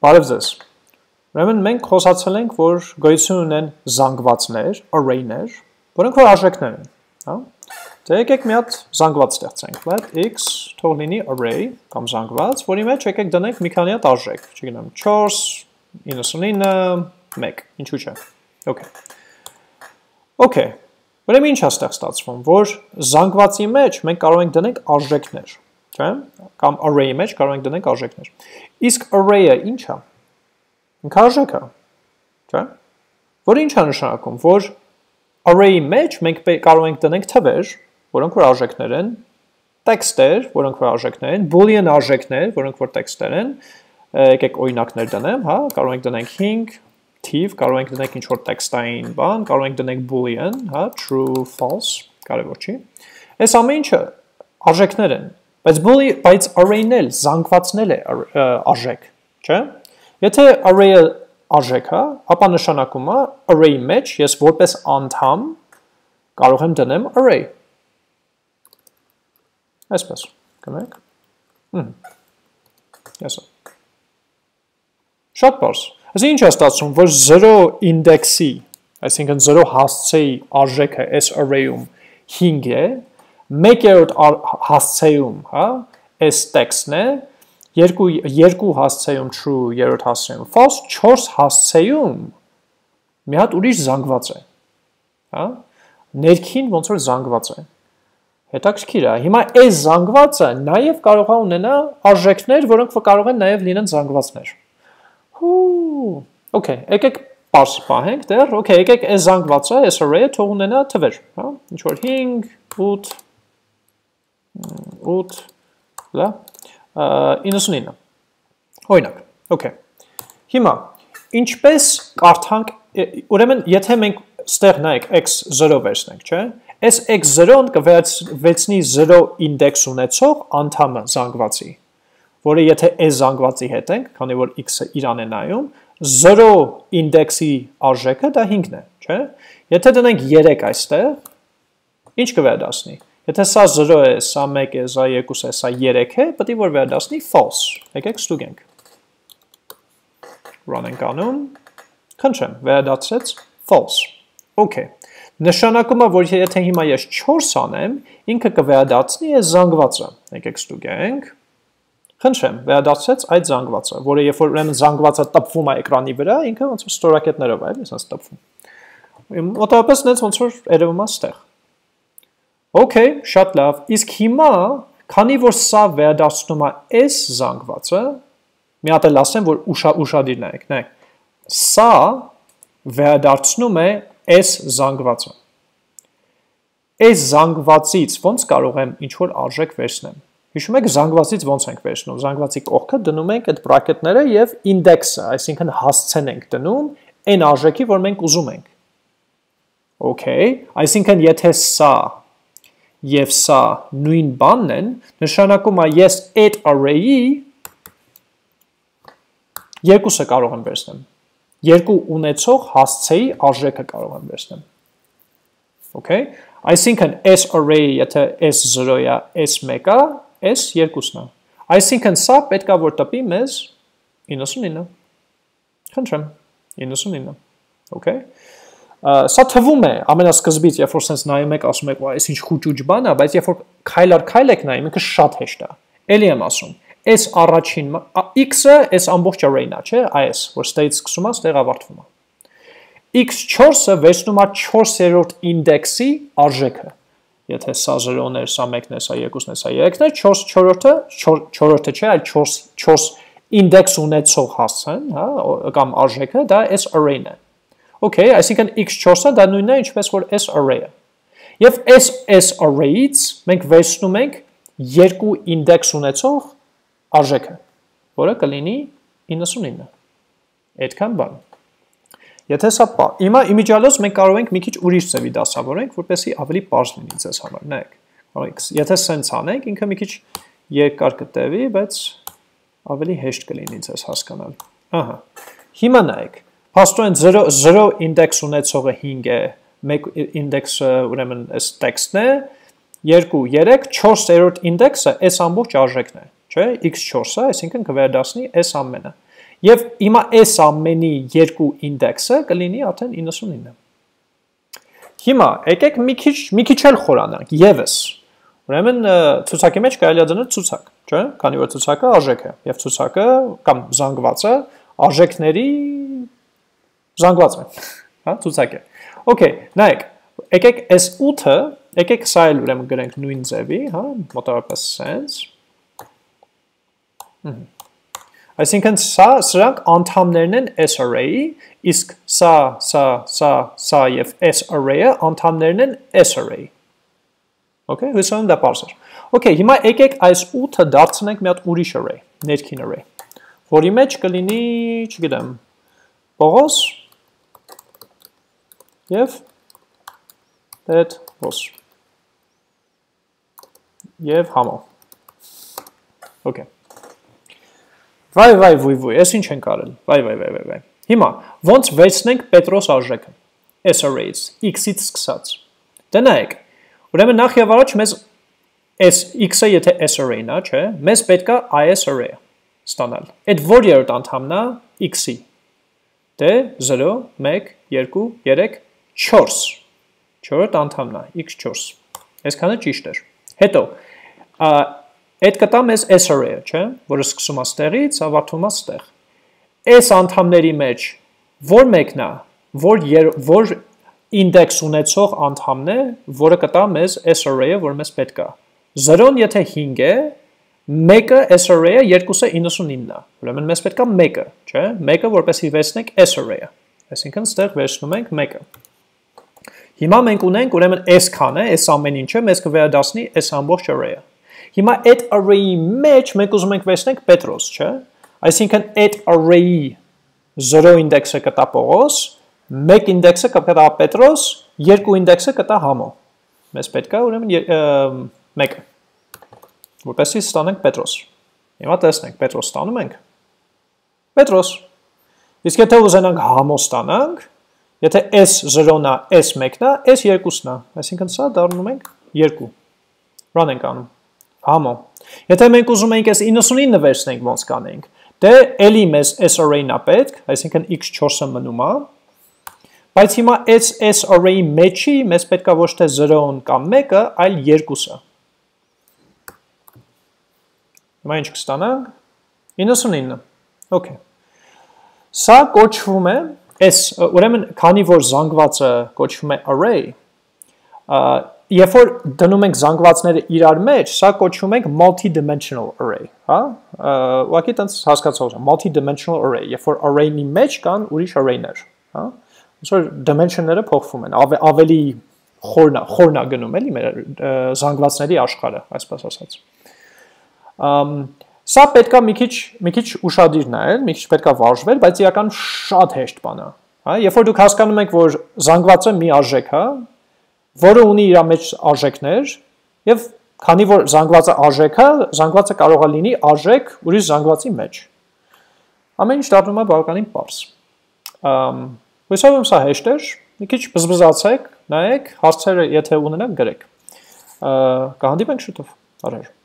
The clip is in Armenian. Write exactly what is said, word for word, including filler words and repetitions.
Բարև ձեզ։ Ուրեմն մենք խոսացել ենք, որ գոյություն ունեն զանգվածներ, array-ներ, որոնք որ արժեքներ են, հա։ Դե եկեք մի հատ զանգված ստեղծենք, let x թող լինի array կամ զանգված, որի մեջ եկեք դնենք մի քանի հատ արժեք, չգիտեմ, չորս, իննսունինը, մեկ, ինչու՞ չէ։ Okay։ Okay։ Ուրեմն ինչ է ստեղ ստացվում, որ զանգվածի մեջ մենք կարող ենք դնենք արժեքներ, չէ՞, կամ array-ի մեջ կարող ենք դնենք արժեքներ։ Իսկ array-ը ինչ է։ Ինքը արժեք է, չէ՞։ Որը ինչ է նշանակում, որ array-ի մեջ մենք կարող ենք դնենք թվեր, որոնք որ արժեքներ են, տեքստեր, որոնք որ արժեքներ են, boolean արժեքներ, որոնք որ տեքստեր են, եկեք օրինակներ դնեմ, հա, կարող ենք դնենք հինգ, թիվ, կարող ենք դնենք ինչ-որ տեքստային բան, կարող ենք դնենք boolean, հա, true, false, կարևոր չի։ Այս ամեն ինչը արժեքներ են, բայց boolean, բայց array-ն էլ զանգվածներ է արժեք, չէ՞։ Եթե array-ը արժեք է, ապա նշանակում է array-ի մեջ ես որպես անդամ կարող եմ դնեմ array։ Այսպես, կնեք։ Yes։ Շատ բարձ։ Այս ինչ է ստացվում, որ zero ինդեքսի, այսինքն zero հասցեի արժեքը այս array-ում հինգ է, մեկերորդ հասցեում, հա, այս տեքստն է, երկու երկու հասցեում true, երրորդ հասցեում false, չորս հասցեում մի հատ ուրիշ զանգված է, հա, ներքին ոնց որ զանգված է։ Հետաքրքիր է։ Հիմա այս զանգվածը նաև կարող է ունենալ արժեքներ, որոնք կարող են նաև լինեն զանգվածներ։ Okay, եկեք պարզ պահենք դեռ, okay, եկեք այս զանգվածը, այս array-ը թող ունենա թվեր, հա, ինչ որ հինգ, ութ, ութ, լա, իննսունինը։ Օրինակ, okay։ Հիմա, ինչպես կարդանք, ուրեմն, եթե մենք ստեղ նայեք x zero վերցնենք, չէ՞, այս x zero-ն կվերցնի zero ինդեքս ունեցող անդամը զանգվածի, որը եթե այս զանգվածի հետ ենք, քանի որ x-ը իրան է նայում, zero ինդեքսի արժեքը դա հինգն է, չէ՞։ Եթե դնենք երեք այստեղ, ինչ կվերադասնի։ Եթե սա zero է, սա մեկ է, սա երկու է, սա երեք է, պետք է որ վերադասնի false։ Եկեք ստուգենք։ Run ենք անում։ Խնդրեմ, վերադասեց false։ Okay։ Նշանակում է, որ եթե հիմա ես չորս անեմ, ինքը կվերադասնի այս զանգվածը։ Եկեք ստուգենք։ Խնդրեմ, վերադասեց այդ զանգվածը, որը երբ որ ուրեմն զանգվածը տպվում է էկրանի վրա, ինքը ոնց որ ստորակետներով է, այսպես տպվում։ Մոտավորապես նենց ոնց որ երևում է ստեղ։ Okay, շատ լավ։ Իսկ հիմա, քանի որ սա վերադասնում է այս զանգվածը, մի հատ էլ ասեմ, որ ուշադիր նայեք, նայեք։ Սա վերադարձնում է այս զանգվածը։ Այս զանգվածից ոնց կարող եմ ինչ որ արժեք վերցնեմ։ Հիշում եք զանգվածից ոնց ենք վերցնում, զանգվածի կողքը դնում ենք այդ բրակետները և ինդեքսը, այսինքն հասցեն ենք դնում այն արժեքի, որ մենք ուզում ենք։ Okay, այսինքն եթե սա և սա նույն բանն են, նշանակում է ես այդ array-ի երկուսը կարող եմ վերցնեմ, երկու ունեցող հասցեի արժեքը կարող եմ վերցնեմ։ Okay, այսինքն այս array-ը եթե S zero-ը, S մեկը, S երկուսն է։ Այսինքն սա պետք է որ տպի մեզ իննսունինը։ Խնդրեմ, իննսունինը։ Okay։ Սա թվում է ամենասկզբից, երբ որ sense նայում եք, ասում եք, այս ինչ խուճուճ բան է, բայց երբ որ քայլ առ քայլ եք նայում, ինքը շատ հեշտ է։ Էլի եմ ասում, S առաջին x-ը S ամբողջ array-ն է, չէ՞, այս, որ ստեից սկսում է, ստեղ ավարտվում է։ x չորսը վերցնում է չորսերորդ ինդեքսի արժեքը։ Եթե սա zero-ն է, սա մեկն է, սա երկուսն է, սա երեքն է, չորս չորրորդը, չորրորդը չէ, այլ չորս ինդեքս ունեցող հասցեն, հա, կամ արժեքը, դա S array-ն է։ Okay, այսինքն x չորսը դա նույնն է, ինչպես որ S array-ը։ Եվ S S array-ից մենք վերցնում ենք երկու ինդեքս ունեցող արժեքը, որը կլինի իննսունինը։ Այդքան բան։ Եթե սա պա, հիմա իմիջիալոց մենք կարող ենք մի քիչ ուրիշ ձևի դասավորենք, որպեսզի ավելի պարզ լինի ձեզ համար, նայեք։ Եթե սենց անենք, ինքը մի քիչ երկար կտևի, բայց ավելի հեշտ կլինի ձեզ հասկանալ։ Ահա։ Հիմա նայեք։ Փաստորեն zero ինդեքս ունեցողը հինգ է, մեկ ինդեքսը ուրեմն այս տեքստն է, երկու, երեք, չորսերորդ ինդեքսը այս ամբողջ արժեքն է, չէ, x չորսը, այսինքն կվերադասնի այս ամենը։ Եվ հիմա այս ամենի երկու ինդեքսը կլինի արդեն իննսունինը։ Հիմա եկեք մի քիչ մի քիչ էլ խորանանք եւս։ Ուրեմն ցուցակի մեջ կարելի է դնել ցուցակ, չէ՞, քանի որ ցուցակը արժեք է եւ ցուցակը կամ զանգվածը արժեքների զանգվածն է, հա, ցուցակ է։ Okay, նայեք, եկեք այս ութը, եկեք սա էլ ուրեմն գրենք նույն ձևի, հա, մոտավորապես sense։ Այսինքն սա սրանք անդամներն են S array-ի, իսկ սա, սա, սա, սա եւ S array-ը անդամներն են S array-ի։ Okay, հույսով եմ դա պարզ էր։ Okay, հիմա եկեք այս ութը դարձնենք մի հատ ուրիշ array, ներքին array, որի մեջ կլինի, չգիտեմ, Պողոս եւ Պետրոս եւ Համո։ Okay. Վայ, վայ, վույ, վույ, ես ինչ ենք արել, վայ, վայ, վայ, վայ, վայ։ Հիմա, ոնց վերցնենք Պետրոս արժեքը, S array-ից, X-ից սկսած։ Դե նայեք, ուրեմն նախ եւ առաջ մեզ S, X-ը եթե S array-ն է, չէ, մեզ պետք է I S array-ը ստանալ։ Այդ որ երրորդ անդամն է X-ի։ Դե zero, one, two, three, four։ Չորրորդ անդամն է X four։ Այսքանը ճիշտ էր։ Հետո, այդ կտա մեզ S array-ը, չէ, որը սկսում է ստեղից, ավարտում է ստեղ։ S անդամների մեջ որ մեկն է, որ որ ինդեքս ունեցող անդամն է, որը կտա մեզ S array-ը, որ մեզ պետք է։ zero-ն եթե five է, one-ը S array-ը, երկուսը իննսունինն է։ Ուրեմն մեզ պետք է one-ը, չէ, one-ը որպեսզի վերցնենք S array-ը։ Այսինքն ստեղ վերցնում ենք one-ը։ Հիմա մենք ունենք ուրեմն S-քան է, S ամեն ինչը մեզ կվերադառնի S ամբողջ array-ը։ Հիմա այդ array-ի մեջ մենք ուզում ենք վերցնենք Պետրոս, չէ։ Այսինքն այդ array-ի zero ինդեքսը կտա Պողոս, one ինդեքսը կտա Պետրոս, two ինդեքսը կտա Համո։ Մեզ պետք է ուրեմն one-ը, որպեսզի ստանանք Պետրոս։ Հիմա տեսնենք, Պետրոս ստանում ենք։ Պետրոս։ Իսկ եթե ուզենանք Համո ստանանք, եթե S zero-ն է, S one-ն է, S two-ն է, այսինքն սա դառնում ենք two։ Run ենք անում։ Համո։ Եթե մենք ուզում ենք այս իննսունինը վերցնենք ոնց կանենք, դե էլի մեզ S array-ն է պետք, այսինքն X four-ը մնում է, բայց հիմա այս S array-ի մեջի մեզ պետք է ոչ թե zero-ն կամ one-ը, այլ two-ը։ Հիմա ինչ կստանանք։ իննսունինը։ Okay։ Սա կոչվում է, այս ուրեմն քանի որ զանգվածը կոչվում է array, երբ որ դնում ենք զանգվածները իրար մեջ, սա կոչվում ենք multidimensional array, հա? Ուղղակի տենց հասկացող եմ, multidimensional array, երբ որ array-ի մեջ կան ուրիշ array-ներ, հա? Ոնց որ dimension-ները փոխվում են, ավելի խորնա, խորնա գնում էլի մեր զանգվածների աշխարհը, այսպես ասած։ Սա պետքա մի քիչ, մի քիչ ուշադիր նայել, մի քիչ պետքա վարժվել, բայց իրականում շատ հեշտ բան է, հա? Երբ որ դուք հասկանում եք, որ զանգվածը մի արժեք է, որը ունի իր մեջ արժեքներ, եւ քանի որ զանգվածը արժեք է, զանգվածը կարող է լինի արժեք ուրիշ զանգվածի մեջ։ Ամեն ինչ դառնում է բավականին պարզ։ Հույսով եմ սա հեշտ էր, մի քիչ բզբզացեք, նայեք, հարցերը եթե ունենաք գրեք։ Կհանդիպենք շուտով։ Բարև։